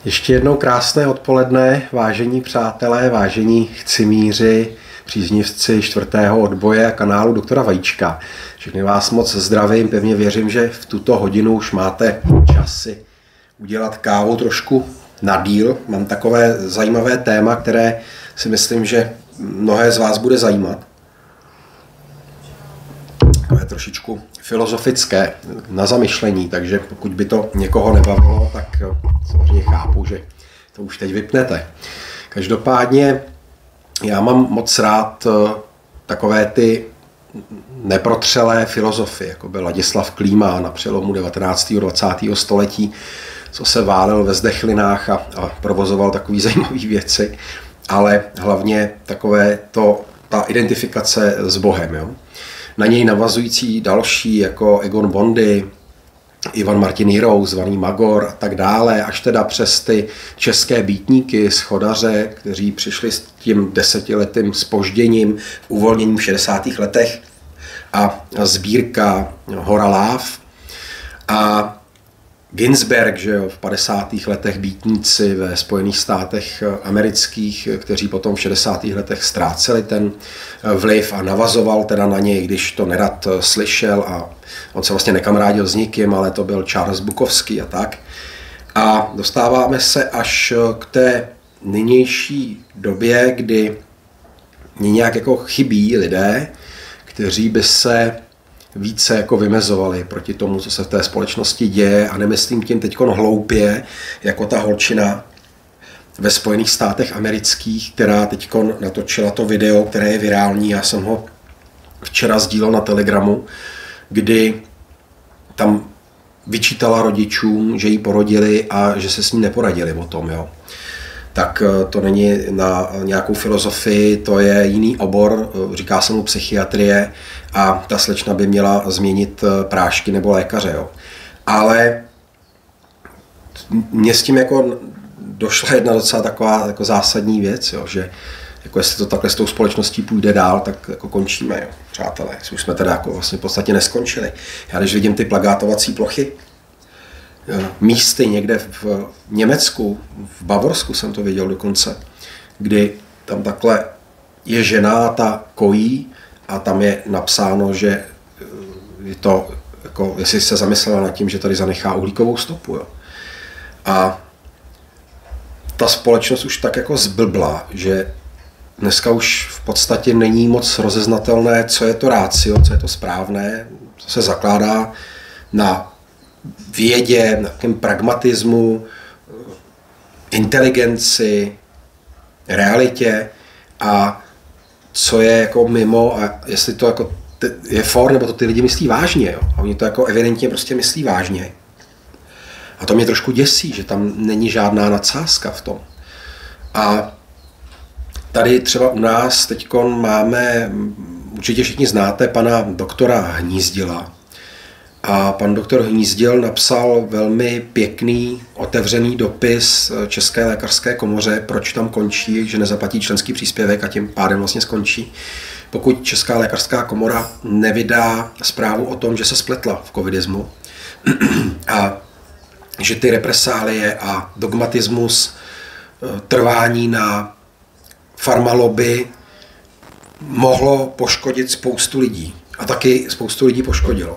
Ještě jednou krásné odpoledne, vážení přátelé, vážení chcimíři, příznivci čtvrtého odboje a kanálu doktora Vajíčka. Všechny vás moc zdravím, pevně věřím, že v tuto hodinu už máte čas si udělat kávu trošku na díl. Mám takové zajímavé téma, které si myslím, že mnohé z vás bude zajímat. Takové trošičku filozofické na zamyšlení, takže pokud by to někoho nebavilo, tak samozřejmě chápu, že to už teď vypnete. Každopádně já mám moc rád takové ty neprotřelé filozofie, jako byl Ladislav Klíma na přelomu 19. a 20. století, co se válel ve zdechlinách a provozoval takové zajímavé věci, ale hlavně takové ta identifikace s Bohem. Jo? Na něj navazující další jako Egon Bondy, Ivan Martin Jirous, zvaný Magor a tak dále, až teda přes ty české býtníky, schodaře, kteří přišli s tím 10letým zpožděním, uvolněním v 60. letech a sbírka Hora láv a Ginsberg, že jo, v 50. letech býtníci ve Spojených státech amerických, kteří potom v 60. letech ztráceli ten vliv a navazoval teda na něj, když to nerad slyšel a on se vlastně nekamarádil s nikým, ale to byl Charles Bukowski a tak. A dostáváme se až k té nynější době, kdy nějak jako chybí lidé, kteří by se více jako vymezovali proti tomu, co se v té společnosti děje, a nemyslím tím teďkon hloupě, jako ta holčina ve Spojených státech amerických, která teďkon natočila to video, které je virální. Já jsem ho včera sdílel na Telegramu, kdy tam vyčítala rodičům, že ji porodili a že se s ní neporadili o tom. Jo. Tak to není na nějakou filozofii, to je jiný obor, říká se mu psychiatrie a ta slečna by měla změnit prášky nebo lékaře. Jo. Ale mně s tím jako došla jedna docela taková jako zásadní věc, jo, že jako jestli to takhle s tou společností půjde dál, tak jako končíme, jo, přátelé. Už jsme teda jako vlastně v podstatě neskončili. Já když vidím ty plagátovací plochy, místy někde v Německu, v Bavorsku jsem to viděl dokonce, kdy tam takhle je žena, ta kojí a tam je napsáno, že je to, jako, jestli se zamyslela nad tím, že tady zanechá uhlíkovou stopu. Jo. A ta společnost už tak jako zblbla, že dneska už v podstatě není moc rozeznatelné, co je to ratio, co je to správné, co se zakládá na vědě, na takovém pragmatismu, inteligenci, realitě a co je jako mimo a jestli to jako je for, nebo to ty lidi myslí vážně. Jo? A oni to jako evidentně prostě myslí vážně. A to mě trošku děsí, že tam není žádná nadsázka v tom. A tady třeba u nás teďkon máme, určitě všichni znáte pana doktora Hnízdila. A pan doktor Hnízdil napsal velmi pěkný, otevřený dopis České lékařské komoře, proč tam končí, že nezaplatí členský příspěvek a tím pádem vlastně skončí. Pokud Česká lékařská komora nevydá zprávu o tom, že se spletla v covidismu a že ty represálie a dogmatismus, trvání na farmalobby mohlo poškodit spoustu lidí. A taky spoustu lidí poškodilo.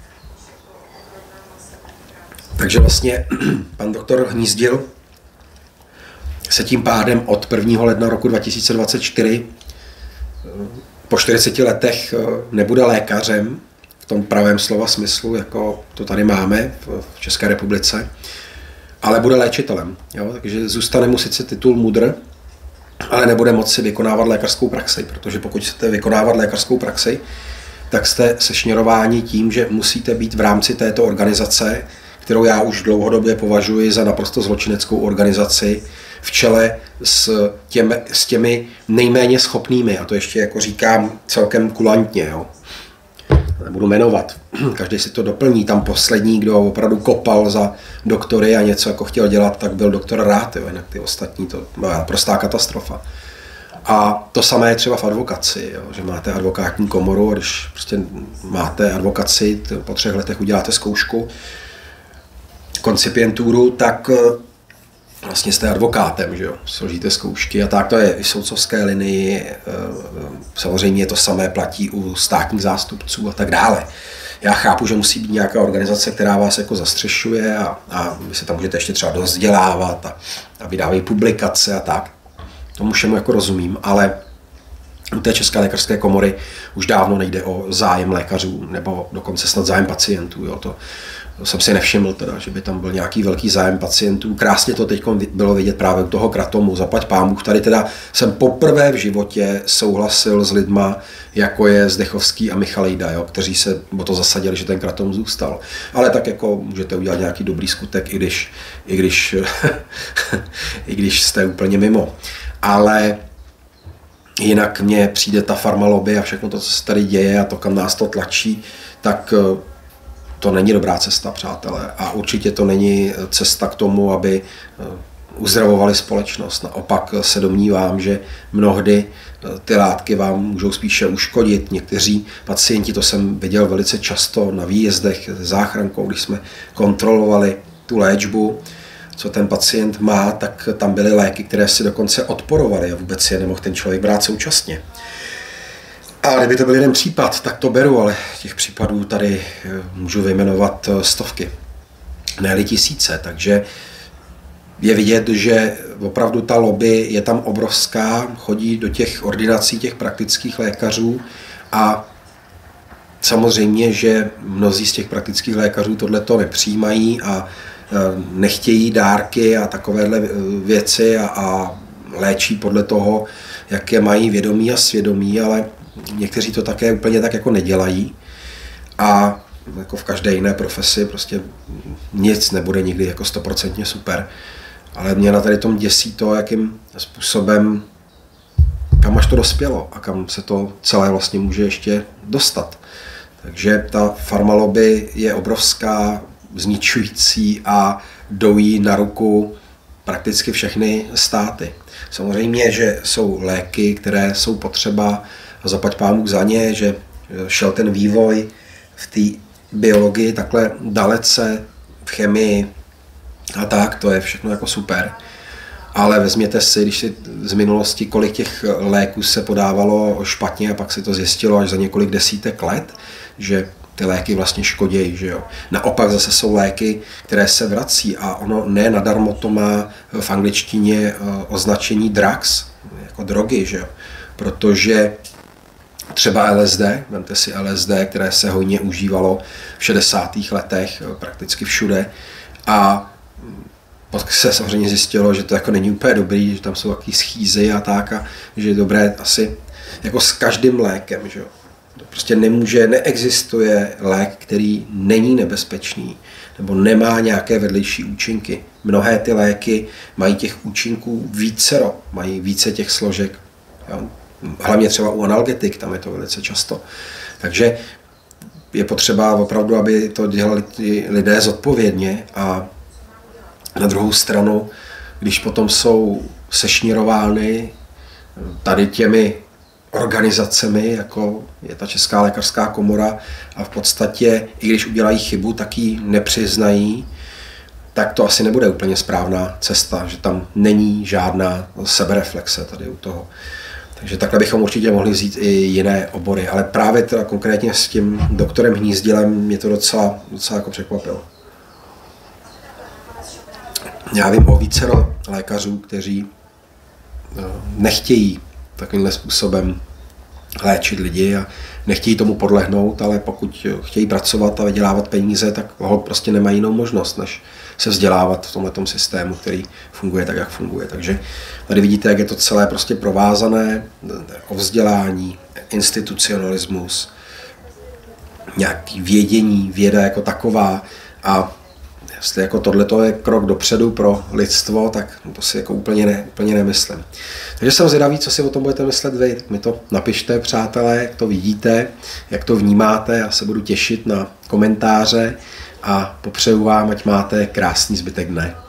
Takže vlastně pan doktor Hnízdil se tím pádem od 1. ledna roku 2024 po 40 letech nebude lékařem v tom pravém slova smyslu, jako to tady máme v České republice, ale bude léčitelem. Jo? Takže zůstane mu sice titul MUDr, ale nebude moci vykonávat lékařskou praxi, protože pokud chcete vykonávat lékařskou praxi, tak jste sešněrováni tím, že musíte být v rámci této organizace, kterou já už dlouhodobě považuji za naprosto zločineckou organizaci, v čele s těmi nejméně schopnými, a to ještě jako říkám celkem kulantně, jo. Nebudu jmenovat, každý si to doplní, tam poslední, kdo opravdu kopal za doktory a něco jako chtěl dělat, tak byl doktor Rád, jo, jinak ty ostatní, to byla prostá katastrofa. A to samé je třeba v advokaci, jo, že máte advokátní komoru a když prostě máte advokaci, po 3 letech uděláte zkoušku, koncipienturu, tak vlastně jste advokátem, že jo, složíte zkoušky a tak, to je i soudcovské linii, samozřejmě to samé platí u státních zástupců a tak dále. Já chápu, že musí být nějaká organizace, která vás jako zastřešuje a vy se tam můžete ještě třeba dovzdělávat a vydávají publikace a tak. Tomu všemu jako rozumím, ale u té České lékařské komory už dávno nejde o zájem lékařů nebo dokonce snad zájem pacientů. Jo. To jsem si nevšiml, teda, že by tam byl nějaký velký zájem pacientů. Krásně to teď bylo vidět právě u toho Kratomu, zaplať pánbůh. Tady teda jsem poprvé v životě souhlasil s lidma, jako je Zdechovský a Michalejda, jo, kteří se o to zasadili, že ten Kratom zůstal. Ale tak jako můžete udělat nějaký dobrý skutek, i když jste úplně mimo. Ale jinak mně přijde ta farmalobby a všechno to, co se tady děje a to, kam nás to tlačí, tak to není dobrá cesta, přátelé. A určitě to není cesta k tomu, aby uzdravovali společnost. Naopak se domnívám, že mnohdy ty látky vám můžou spíše uškodit. Někteří pacienti, to jsem viděl velice často na výjezdech s záchrankou, když jsme kontrolovali tu léčbu, co ten pacient má, tak tam byly léky, které si dokonce odporovaly a vůbec je nemohl ten člověk brát současně. A kdyby to byl jeden případ, tak to beru, ale těch případů tady můžu vyjmenovat stovky, ne-li tisíce, takže je vidět, že opravdu ta lobby je tam obrovská, chodí do těch ordinací těch praktických lékařů a samozřejmě, že mnozí z těch praktických lékařů tohleto nepřijímají a nechtějí dárky a takovéhle věci a léčí podle toho, jaké mají vědomí a svědomí, ale někteří to také úplně tak jako nedělají a jako v každé jiné profesi prostě nic nebude nikdy jako 100% super. Ale mě na tady tom děsí to, jakým způsobem, kam až to dospělo a kam se to celé vlastně může ještě dostat. Takže ta farmalobby je obrovská, zničující a dojí na ruku prakticky všechny státy. Samozřejmě, že jsou léky, které jsou potřeba a zaplať pánbůh za ně, že šel ten vývoj v té biologii takhle dalece, v chemii a tak, to je všechno jako super. Ale vezměte si, když si z minulosti, kolik těch léků se podávalo špatně a pak se to zjistilo až za několik desítek let, že ty léky vlastně škodějí, že jo. Naopak zase jsou léky, které se vrací a ono ne nadarmo to má v angličtině označení drugs, jako drogy, že jo. Protože třeba LSD, vemte si LSD, které se hojně užívalo v 60. letech prakticky všude a pak se samozřejmě zjistilo, že to jako není úplně dobrý, že tam jsou takový schýzy a tak a že je dobré asi jako s každým lékem, že jo. Prostě neexistuje lék, který není nebezpečný nebo nemá nějaké vedlejší účinky. Mnohé ty léky mají těch účinků vícero, mají více těch složek. Jo? Hlavně třeba u analgetik, tam je to velice často. Takže je potřeba opravdu, aby to dělali ty lidé zodpovědně a na druhou stranu, když potom jsou sešnírovány tady těmi organizacemi, jako je ta Česká lékařská komora a v podstatě, i když udělají chybu, tak ji nepřiznají, tak to asi nebude úplně správná cesta, že tam není žádná sebereflexe tady u toho. Takže takhle bychom určitě mohli vzít i jiné obory, ale právě teda konkrétně s tím doktorem Hnízdilem mě to docela jako překvapilo. Já vím o vícero lékařů, kteří nechtějí takovýmhle způsobem léčit lidi a nechtějí tomu podlehnout, ale pokud chtějí pracovat a vydělávat peníze, tak prostě nemají jinou možnost, než se vzdělávat v tomhletom systému, který funguje tak, jak funguje. Takže tady vidíte, jak je to celé prostě provázané, o vzdělání, institucionalismus, nějaký vědění, věda jako taková a jestli jako tohleto je krok dopředu pro lidstvo, tak to si jako úplně nemyslím. Takže jsem zvědavý, co si o tom budete myslet vy. Tak mi to napište, přátelé, jak to vidíte, jak to vnímáte. Já se budu těšit na komentáře a popřeju vám, ať máte krásný zbytek dne.